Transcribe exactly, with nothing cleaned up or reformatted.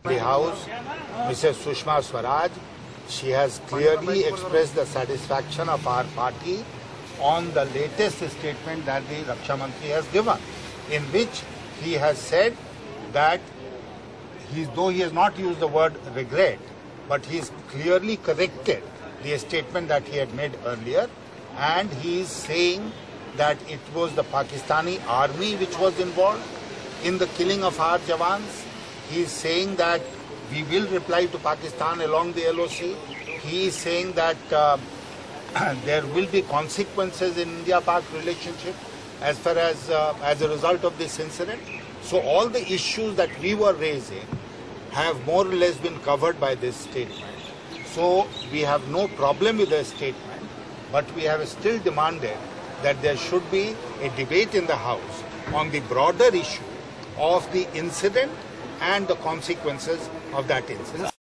The House, Missus Sushma Swaraj, she has clearly expressed the satisfaction of our party on the latest statement that the Raksha Mantri has given, in which he has said that he, though he has not used the word regret, but he has clearly corrected the statement that he had made earlier, and he is saying that it was the Pakistani army which was involved in the killing of our Jawans. He is saying that we will reply to Pakistan along the L O C. He is saying that uh, there will be consequences in India-Pak relationship as far as uh, as a result of this incident. So all the issues that we were raising have more or less been covered by this statement. So we have no problem with the statement, but we have still demanded that there should be a debate in the House on the broader issue of the incident and the consequences of that incident.